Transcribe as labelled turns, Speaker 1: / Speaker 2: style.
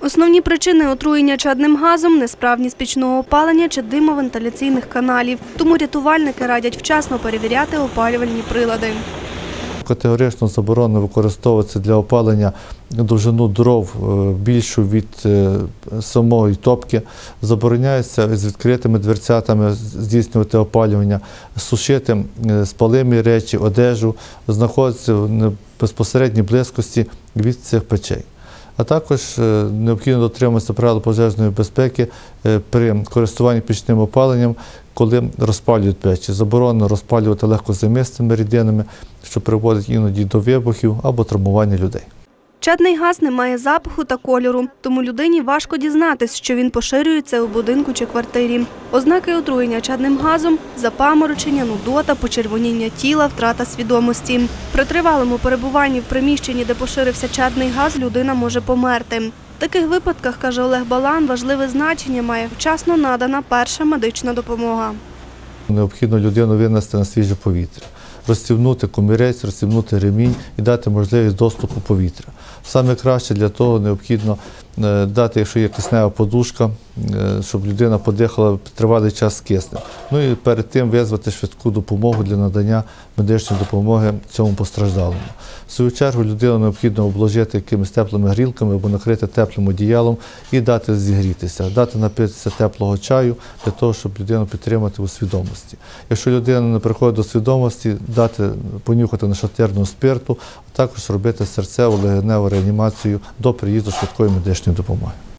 Speaker 1: Основні причини отруєння чадним газом – несправність пічного опалення чи димовентиляційних каналів. Тому рятувальники радять вчасно перевіряти опалювальні прилади.
Speaker 2: Категорично заборонено використовувати для опалення довжину дров більшу від самої топки. Забороняється з відкритими дверцятами здійснювати опалювання, сушити спалимі речі, одежу, знаходитися в безпосередній близькості від цих печей. А також необхідно дотримуватися правил пожежної безпеки при користуванні пічним опаленням, коли розпалюють печі. Заборонено розпалювати легкозаймистими рідинами, що приводить іноді до вибухів або травмування людей.
Speaker 1: Чадний газ не має запаху та кольору, тому людині важко дізнатись, що він поширюється у будинку чи квартирі. Ознаки отруєння чадним газом – запаморочення, нудота, почервоніння тіла, втрата свідомості. При тривалому перебуванні в приміщенні, де поширився чадний газ, людина може померти. В таких випадках, каже Олег Балан, важливе значення має вчасно надана перша медична допомога.
Speaker 2: Необхідно людину винести на свіже повітря, розстібнути комірець, розстібнути ремінь і дати можливість доступу повітря. Саме краще для того необхідно дати, якщо є киснева подушка, щоб людина подихала тривалий час з киснем. Ну і перед тим визвати швидку допомогу для надання медичної допомоги цьому постраждалому. В свою чергу людину необхідно обложити якимись теплими грілками або накрити теплим одіялом і дати зігрітися, дати напитися теплого чаю для того, щоб людину підтримати у свідомості. Якщо людина не приходить до свідомості, дати понюхати нашатирного спирту, а також робити серцево-легеневу реанімацію до приїзду швидкої медичної допомоги.